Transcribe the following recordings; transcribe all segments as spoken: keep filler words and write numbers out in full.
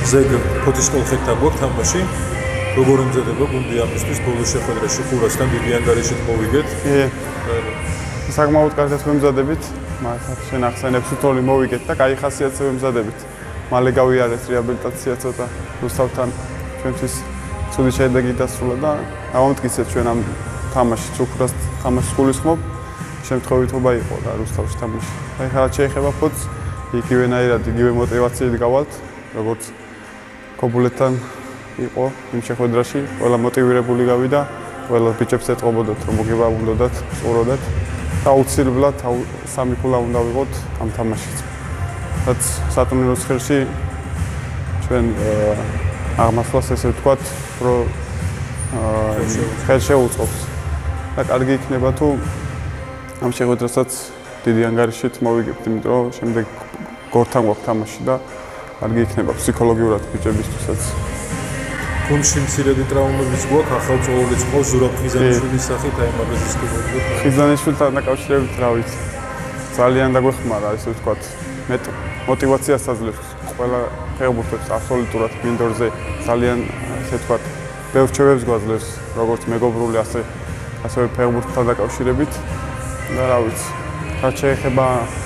ზეგ ფოთის კოლხეთთან გვაქვს თამაში. როგორ ემზადება გუნდი ამისთვის ბოლო შეხვედრაში ყურასთან დიდი ანგარიშით მოვიგეთ. კი. საკმაოდ კარგად ვემზადებით. მაგათ შენ ახსენებ სუთოლი მოვიგეთ და კაი ხასიათზე ვემზადებით. მალე გავიარეთ რეაბილიტაცია ცოტა რუსთავთან. ჩვენთვის ცუდი შედეგი დასრულა და ამომტკიცეთ ჩვენ ამ თამაშს უკრას თამაშს გულისხმობ. შემთხვევითობა იყო და რუსთავში თამაში. აი ხა შეეხება ფოთს იგივენაირად იგივე მოტივაციით გავალთ, როგორც კობულეთთან იყო იმ შეხვედრაში, ყველა მოტივირებული გავიდა, ყველა ბიჭებს ეთყობოდათ, რომ მოგება უნდათ, სწოროდათ და აუცილებლად სამი ქულა უნდა ვიყოთ ამ თამაშიც. რაც სატურნიროს ხელში ჩვენ აღმასვლას ესე ვთქვათ, რომ ხელ შეუწყობს. და კარგი იქნება თუ ამ შეხვედრასაც დიდი ანგარიშით მოვიგებთ, იმიტომ რომ შემდეგ გორთან გვაქვს თამაში და კარგი იქნება ფსიქოლოგიურად ბიჭებისთვისაც. გუნდში მცირედი ტრავმებიც გვაქვს, ახალ წვეულიც ყავს ზურაბ ხიზანიშვილის სახით, აი მაგას ისკებოდით. ხიზანიშვილთან დაკავშირებით რა ვიცი. ძალიან დაგვეხმარა, ესე ვთქვათ, მეტ მოტივაციას აძლევს ყველა ფეხბურთელს აბსოლუტურად მინდორზე ძალიან ესე ვთქვათ, ბევრ რჩევებს გვაძლევს, როგორც მეგობრული, ასე ასევე ფეხბურთთან დაკავშირებით და რა ვიცი. რაც შეეხება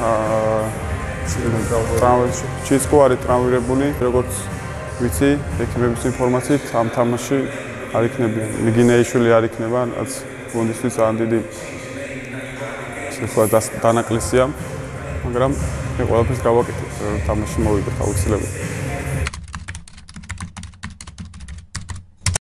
ტრავმებს, ჩისკო არის ტრავმირებული, როგორც ვიცი, ექიმების ინფორმაციით ამ თამაში არ იქნებიან. მიგინეიშვილი არ იქნება, რაც გუნდისთვის ძალიან დიდი ესე ვთქვათ დანაკლისია, მაგრამ მე ყველაფერს გავაკეთებ, რომ თამაში მოვიდეთ აუცილებლად.